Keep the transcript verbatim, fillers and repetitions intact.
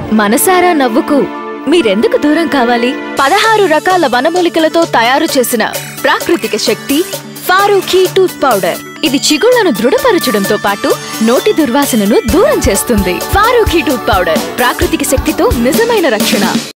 మనసారా నవ్వుకు మీరెందుకు దూరం కావాలి? పదహారు రకాల వనమూలికలతో తయారు చేసిన ప్రాకృతిక శక్తి ఫారూకీ టూత్ పౌడర్. ఇది చిగుళ్లను దృఢపరచడంతో పాటు నోటి దుర్వాసనను దూరం చేస్తుంది. ఫారూకీ టూత్ పౌడర్ ప్రాకృతిక శక్తితో నిజమైన రక్షణ.